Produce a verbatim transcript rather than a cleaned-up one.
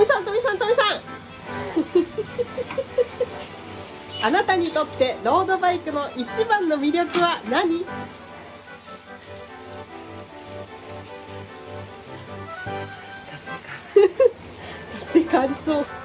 みさん、とみさん、とみさんあなたにとってロードバイクの一番の魅力は何？達成感ありそう。